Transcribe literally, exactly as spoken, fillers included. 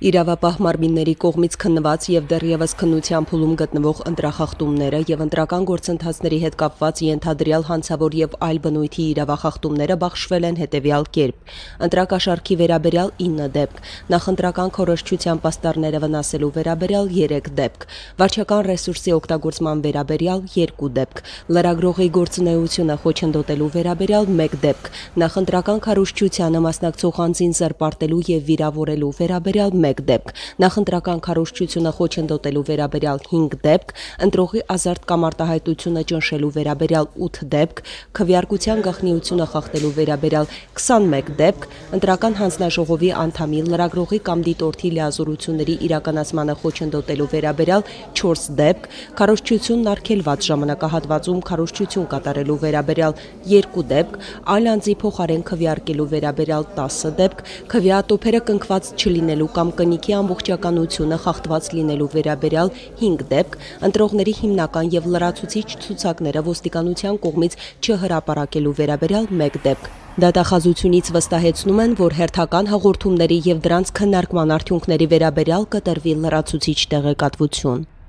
Իրավապահ մարմինների կողմից քննված և դեռևս քննության փուլում գտնվող ընտրախախտումները և ընտրական գործընթացների հետ կապված ենթադրյալ հանցավոր և այլ բնույթի իրավախախտումները բաշխվել են հետևյալ կերպ. ընտրակաշառքի վերաբերյալ ինը դեպք, նախընտրական քորոջչության պաստառները վնասելու վերաբերյալ երեք դեպք, վարչական ռեսուրսի օգտագործման վերաբերյալ երկու դեպք, լրագրողի գործունեությունը խոչընդոտելու վերաբերյալ մեկ դեպք, նախընտրական քարոզչությանը մասնակցող անձին զրպարտելու և վիրավորելու վերաբերյալ մեկ դեպք, նախընտրական քարոզչությունը խոչընդոտելու վերաբերյալ հինգ դեպք, ընտրողի ազատ կամ արտահայտությունը ճնշելու վերաբերյալ ութ դեպք, քվեարկության գաղտնիությունը խախտելու վերաբերյալ քսանմեկ դեպք, ընտրական հանձնաժողովի անդամի, լրագրողի կամ դիտորդի լիազորությունների իրականացմանը խոչընդոտելու վերաբերյալ չորս դեպք, քարոզչությունն արգելված ժամանակահատվածում քարոզչություն կատարելու վերաբերյալ երկու դեպք, այլ անձի փոխարեն քվեարկելու վերաբերյալ տասը դեպք, քվեատոփերը կնքված չլինելու կամ կնիքի ամբողջականությունը խախտված լինելու վերաբերյալ հինգ դեպք, ընտրողների հիմնական և լրացուցիչ ցուցակները ոստիկանության կողմից չհրապարակելու վերաբերյալ մեկ դեպք։ Դատախազությունից վստահեցնում են, որ հերթական հաղորդումների և դրանց քննարկման արդյունքների վերաբերյալ կտրվի լրացուցիչ տեղեկատվություն։